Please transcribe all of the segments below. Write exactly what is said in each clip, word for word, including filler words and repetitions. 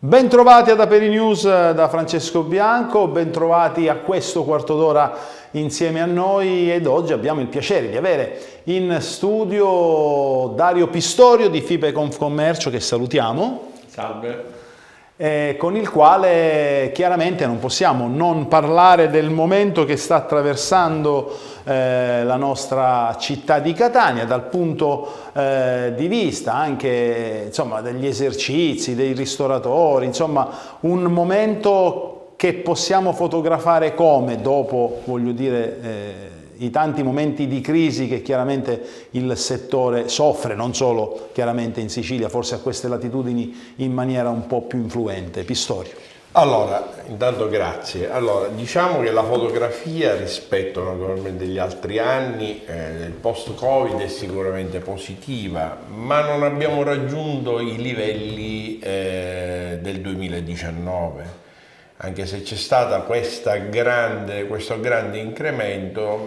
Bentrovati ad Aperi News da Francesco Bianco, bentrovati a questo quarto d'ora insieme a noi ed oggi abbiamo il piacere di avere in studio Dario Pistorio di FIPE Confcommercio, che salutiamo. Salve. Eh, con il quale chiaramente non possiamo non parlare del momento che sta attraversando eh, la nostra città di Catania dal punto eh, di vista anche insomma, degli esercizi, dei ristoratori, insomma un momento che possiamo fotografare come dopo, voglio dire, eh, i tanti momenti di crisi che chiaramente il settore soffre, non solo chiaramente in Sicilia, forse a queste latitudini in maniera un po' più influente. Pistorio. Allora, intanto grazie. Allora, diciamo che la fotografia rispetto naturalmente agli altri anni eh, del post-Covid è sicuramente positiva, ma non abbiamo raggiunto i livelli eh, del duemiladiciannove. Anche se c'è stato questo grande incremento,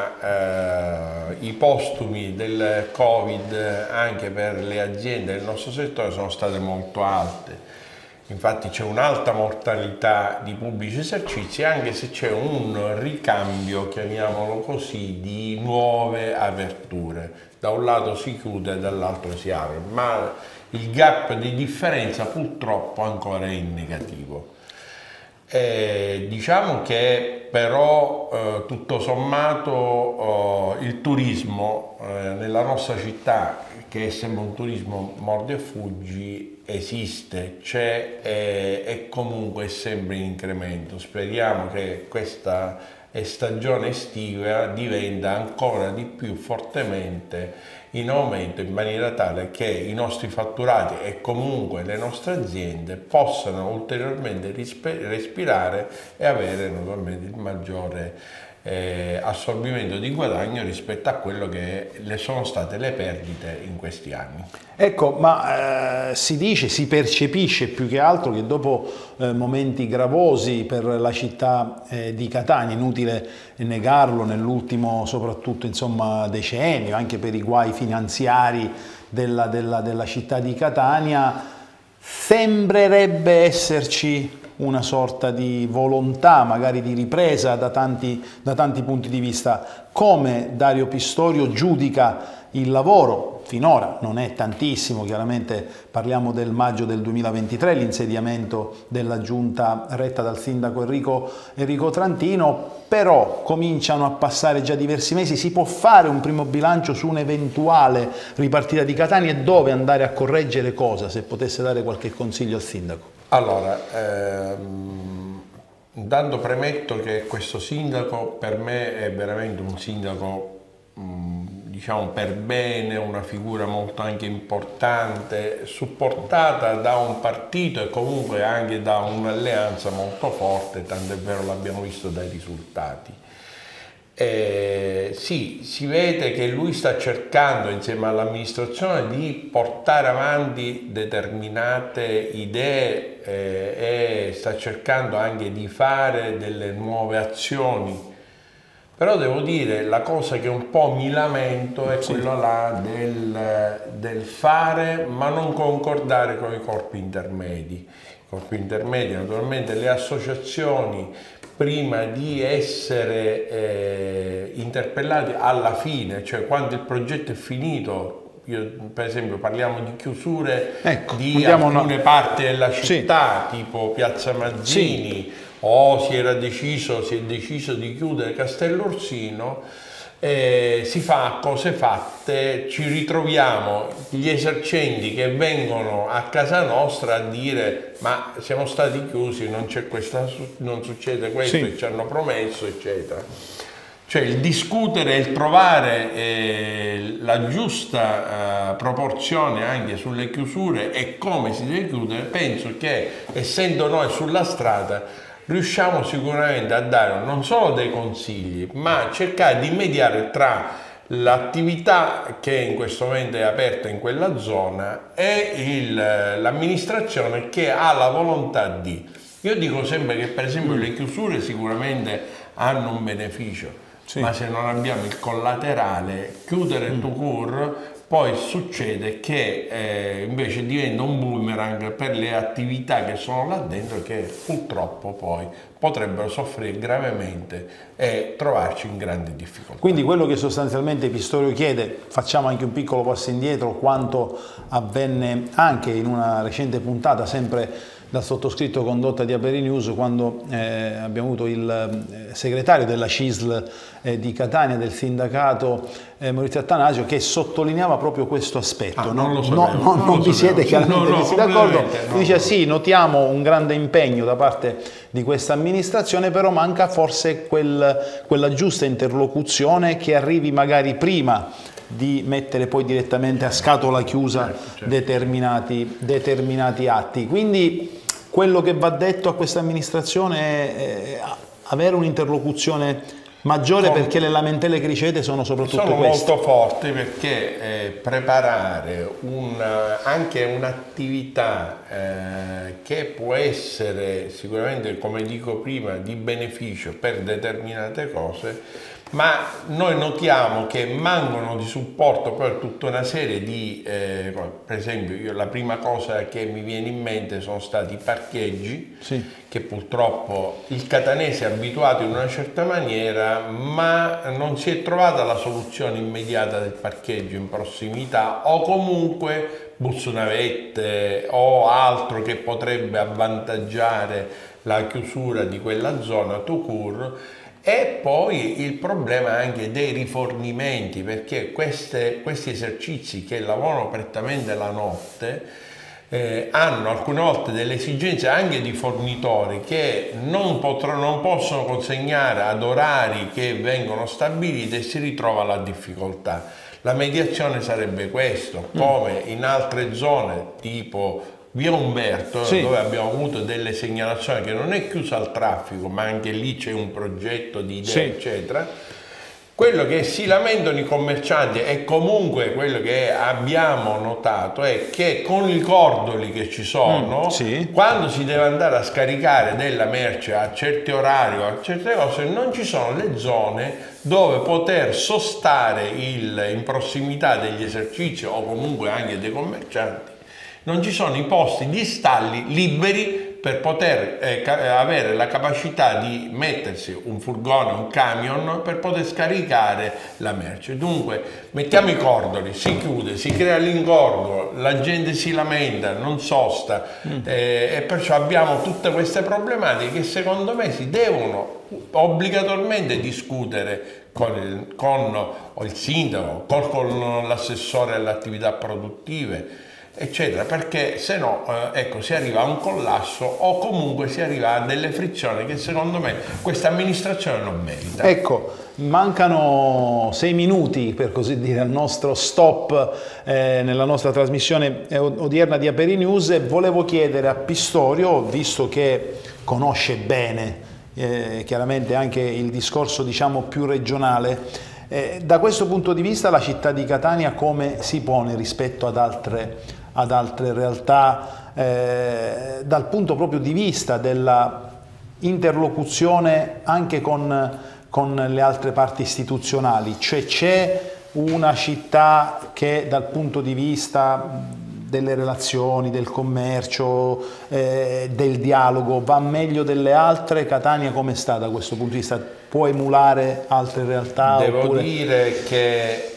ma eh, i postumi del Covid anche per le aziende del nostro settore sono state molto alte. Infatti c'è un'alta mortalità di pubblici esercizi, anche se c'è un ricambio, chiamiamolo così, di nuove aperture. Da un lato si chiude e dall'altro si apre, ma il gap di differenza purtroppo ancora è in negativo. Eh, diciamo che però eh, tutto sommato eh, il turismo eh, nella nostra città, che è sempre un turismo mordi e fuggi, esiste, c'è e, e comunque è sempre in incremento. Speriamo che questa stagione estiva diventa ancora di più fortemente in aumento, in maniera tale che i nostri fatturati e comunque le nostre aziende possano ulteriormente respirare e avere naturalmente il maggiore eh, assorbimento di guadagno rispetto a quello che le sono state le perdite in questi anni. Ecco, ma eh, si dice, si percepisce più che altro che dopo eh, momenti gravosi per la città eh, di Catania, inutile negarlo, nell'ultimo soprattutto insomma decennio, anche per i guai finanziari della, della, della città di Catania, sembrerebbe esserci una sorta di volontà magari di ripresa da tanti, da tanti punti di vista. Come Dario Pistorio giudica il lavoro? Finora non è tantissimo, chiaramente parliamo del maggio del duemilaventitré, l'insediamento della giunta retta dal sindaco Enrico, Enrico Trantino, però cominciano a passare già diversi mesi. Si può fare un primo bilancio su un'eventuale ripartita di Catania e dove andare a correggere cosa, se potesse dare qualche consiglio al sindaco? Allora, ehm, intanto premetto che questo sindaco per me è veramente un sindaco, mh, diciamo per bene, una figura molto anche importante, supportata da un partito e comunque anche da un'alleanza molto forte, tant'è vero l'abbiamo visto dai risultati. Eh, sì, si vede che lui sta cercando insieme all'amministrazione di portare avanti determinate idee eh, e sta cercando anche di fare delle nuove azioni. Però devo dire, la cosa che un po' mi lamento è sì. quella là del, del fare ma non concordare con i corpi intermedi. I corpi intermedi, naturalmente le associazioni, prima di essere eh, interpellati alla fine, cioè quando il progetto è finito, io, per esempio parliamo di chiusure ecco, di alcune no. parti della città, sì. tipo Piazza Mazzini, sì. o si era deciso, si è deciso di chiudere Castellorsino, eh, si fa cose fatte, ci ritroviamo gli esercenti che vengono a casa nostra a dire ma siamo stati chiusi, non c'è questa, non succede questo, sì. E ci hanno promesso, eccetera. Cioè il discutere, il trovare eh, la giusta eh, proporzione anche sulle chiusure e come si deve chiudere, penso che essendo noi sulla strada riusciamo sicuramente a dare non solo dei consigli, ma cercare di mediare tra l'attività che in questo momento è aperta in quella zona e l'amministrazione che ha la volontà di. Io dico sempre che per esempio le chiusure sicuramente hanno un beneficio, sì. Ma se non abbiamo il collaterale, chiudere mm. tout court poi succede che eh, invece diventa un boomerang per le attività che sono là dentro, che purtroppo poi potrebbero soffrire gravemente e trovarci in grandi difficoltà. Quindi quello che sostanzialmente Pistorio chiede, facciamo anche un piccolo passo indietro, quanto avvenne anche in una recente puntata, sempre dal sottoscritto condotta di Aperi News, quando eh, abbiamo avuto il eh, segretario della C I S L eh, di Catania, del sindacato eh, Maurizio Attanasio, che sottolineava proprio questo aspetto. Ah, no? non lo sapevo, no, no, non non lo vi sapevo. siete chiaramente No, no, messi d'accordo. no. Dice sì, notiamo un grande impegno da parte di questa amministrazione, però manca forse quel, quella giusta interlocuzione che arrivi magari prima di mettere poi direttamente a scatola chiusa certo, certo. Determinati, determinati atti. Quindi quello che va detto a questa amministrazione è avere un'interlocuzione maggiore, Con, perché le lamentele che riceve sono soprattutto sono queste. molto forti, perché eh, preparare una, anche un'attività eh, che può essere sicuramente, come dico prima, di beneficio per determinate cose, ma noi notiamo che mancano di supporto per tutta una serie di, eh, per esempio io, la prima cosa che mi viene in mente sono stati i parcheggi, sì. che purtroppo il catanese è abituato in una certa maniera, ma non si è trovata la soluzione immediata del parcheggio in prossimità, o comunque bus navette o altro che potrebbe avvantaggiare la chiusura di quella zona tout court. E poi il problema anche dei rifornimenti, perché queste, questi esercizi che lavorano prettamente la notte eh, hanno alcune volte delle esigenze anche di fornitori che non, potranno, non possono consegnare ad orari che vengono stabiliti, e si ritrova la difficoltà. La mediazione sarebbe questo, come in altre zone tipo Via Umberto, sì. dove abbiamo avuto delle segnalazioni che non è chiusa al traffico, ma anche lì c'è un progetto di idee, sì. eccetera. Quello che si lamentano i commercianti, e comunque quello che abbiamo notato, è che con i cordoli che ci sono, mm, sì. quando si deve andare a scaricare della merce a certi orari o a certe cose, non ci sono le zone dove poter sostare il, in prossimità degli esercizi o comunque anche dei commercianti. Non ci sono i posti di stalli liberi per poter eh, avere la capacità di mettersi un furgone, un camion, per poter scaricare la merce. Dunque mettiamo i cordoli, si chiude, si crea l'ingorgo, la gente si lamenta, non sosta, mm. eh, e perciò abbiamo tutte queste problematiche che secondo me si devono obbligatoriamente discutere con il, con il sindaco, con, con l'assessore alle attività produttive, eccetera, perché se no eh, ecco, si arriva a un collasso, o comunque si arriva a delle frizioni che secondo me questa amministrazione non merita. Ecco, mancano sei minuti per così dire al nostro stop eh, nella nostra trasmissione odierna di Aperi News, e volevo chiedere a Pistorio, visto che conosce bene eh, chiaramente anche il discorso diciamo più regionale, eh, da questo punto di vista la città di Catania come si pone rispetto ad altre ad altre realtà, eh, dal punto proprio di vista della interlocuzione anche con, con le altre parti istituzionali, cioè c'è una città che dal punto di vista delle relazioni, del commercio, eh, del dialogo va meglio delle altre? Catania come sta da questo punto di vista? Può emulare altre realtà? Devo oppure... dire che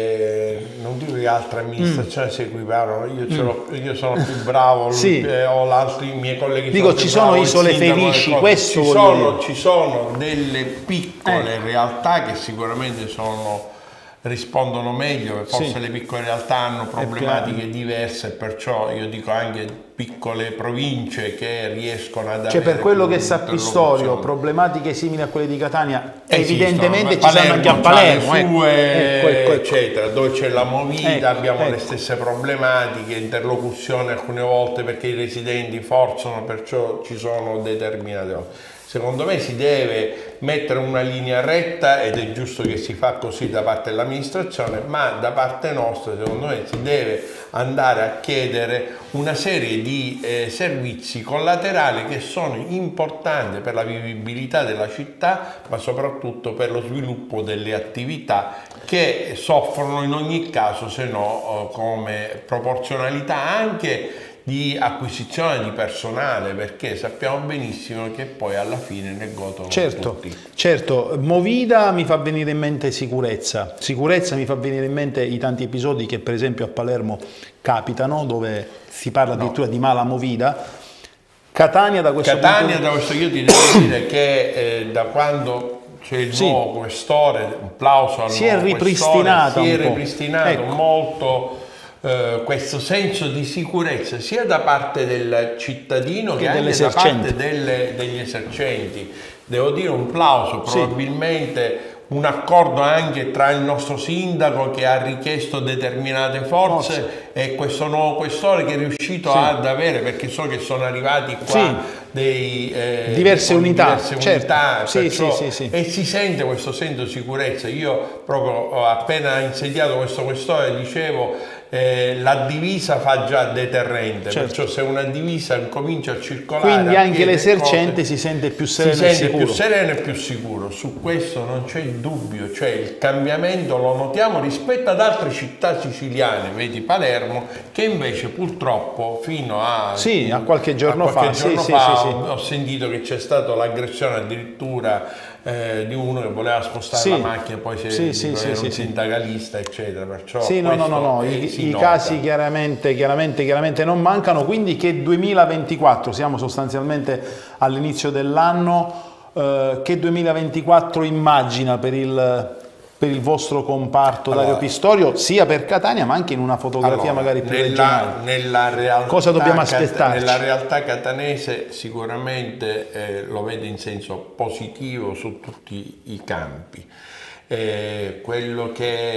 eh, non dico che altre amministrazioni mm. si equiparano, io, mm. io sono più bravo, sì. eh, ho altri miei colleghi. Dico, sono ci più sono bravo, isole felici, questo ci sono, ci sono delle piccole eh. realtà che sicuramente sono rispondono meglio, forse sì. le piccole realtà hanno problematiche diverse, perciò io dico anche piccole province che riescono ad avere... Cioè per quello che sa Pistorio, problematiche simili a quelle di Catania, esistono, evidentemente Palermo, ci sono anche a Palermo, sue, ecco, ecco, ecco. eccetera, dove c'è la movida, ecco, abbiamo ecco. le stesse problematiche, interlocuzione alcune volte perché i residenti forzano, perciò ci sono determinate cose. Secondo me si deve mettere una linea retta, ed è giusto che si fa così da parte dell'amministrazione, ma da parte nostra secondo me si deve andare a chiedere una serie di eh, servizi collaterali che sono importanti per la vivibilità della città, ma soprattutto per lo sviluppo delle attività che soffrono in ogni caso, se no, come proporzionalità anche di acquisizione di personale, perché sappiamo benissimo che poi alla fine ne godono certo, tutti. Certo, movida mi fa venire in mente sicurezza, sicurezza mi fa venire in mente i tanti episodi che per esempio a Palermo capitano, dove si parla addirittura no. di mala movida. Catania da questo Catania, punto da questo io ti devo dire che eh, da quando c'è il sì. nuovo questore, un plauso al si nuovo è ripristinato, questore, si è ripristinato ecco. molto eh, questo senso di sicurezza sia da parte del cittadino che, che anche da parte delle, degli esercenti. Devo dire un plauso, probabilmente sì. un accordo anche tra il nostro sindaco che ha richiesto determinate forze Forse. e questo nuovo questore che è riuscito sì. ad avere, perché so che sono arrivati qua sì. dei, eh, diverse unità, diverse certo. unità sì, perciò, sì, sì, sì. e si sente questo senso di sicurezza. Io proprio ho appena insediato questo questore dicevo eh, la divisa fa già deterrente, certo. perciò se una divisa comincia a circolare quindi a anche l'esercente cose, si sente più sereno si e sente sicuro. più sereno e più sicuro. Su questo non c'è dubbio, cioè il cambiamento lo notiamo rispetto ad altre città siciliane, vedi Palermo, che invece purtroppo fino a, sì, a qualche giorno a qualche fa, giorno sì, fa sì, sì, ho, ho sentito che c'è stata l'aggressione addirittura eh, di uno che voleva spostare sì. la macchina, poi si sì, sì, era sì, un sì, sindacalista eccetera, perciò sì, no, no, no, no. i, i casi chiaramente, chiaramente, chiaramente non mancano, quindi che duemilaventiquattro, siamo sostanzialmente all'inizio dell'anno, eh, che duemilaventiquattro immagina per il, per il vostro comparto, allora, Dario Pistorio, sia per Catania ma anche in una fotografia allora, magari più nella, regionale? Nella realtà, cosa dobbiamo aspettarci? Nella realtà catanese sicuramente eh, lo vede in senso positivo su tutti i campi. Eh, quello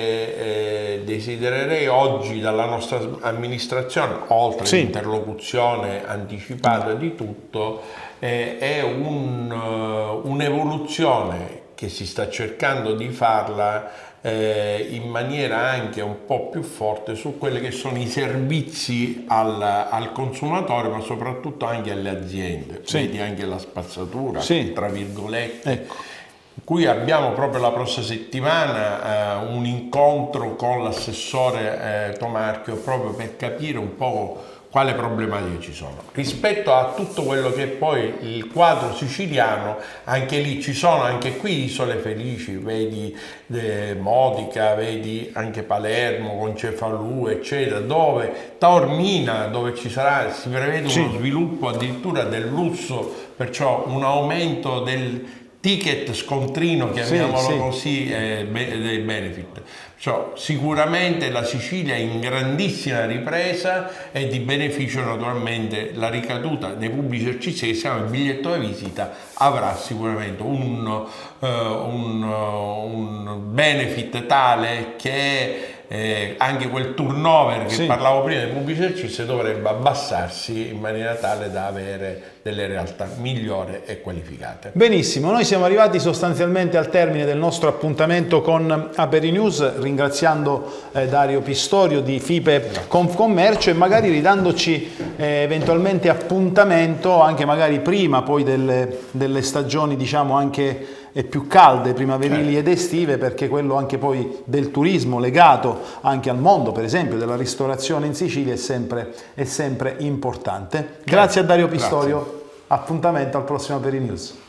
che eh, desidererei oggi dalla nostra amministrazione, oltre sì. all'interlocuzione anticipata di tutto, eh, è un, uh, un'evoluzione che si sta cercando di farla eh, in maniera anche un po' più forte su quelli che sono i servizi al, al consumatore, ma soprattutto anche alle aziende. Sì. Vedi anche la spazzatura, sì. tra virgolette. Ecco. Qui abbiamo proprio la prossima settimana eh, un incontro con l'assessore eh, Tomarchio proprio per capire un po' quale problematiche ci sono. Rispetto a tutto quello che è poi il quadro siciliano, anche lì ci sono anche qui isole felici, vedi eh, Modica, vedi anche Palermo con Cefalù, eccetera, dove Taormina, dove ci sarà, si prevede sì. uno sviluppo addirittura del lusso, perciò un aumento del ticket scontrino, chiamiamolo sì, sì. così, eh, dei benefit. Cioè, sicuramente la Sicilia è in grandissima ripresa e di beneficio naturalmente la ricaduta dei pubblici esercizi che siamo il biglietto da visita avrà sicuramente un, uh, un, uh, un benefit tale che eh, anche quel turnover che sì. parlavo prima dei pubblici esercizi dovrebbe abbassarsi in maniera tale da avere delle realtà migliori e qualificate. Benissimo, noi siamo arrivati sostanzialmente al termine del nostro appuntamento con Aperi News, ringraziando eh, Dario Pistorio di FIPE Confcommercio e magari ridandoci eh, eventualmente appuntamento anche magari prima poi delle, delle stagioni diciamo anche e più calde, primaverili ed estive, perché quello anche poi del turismo legato anche al mondo, per esempio, della ristorazione in Sicilia è sempre, è sempre importante. Grazie a Dario Pistorio, appuntamento al prossimo Aperi News.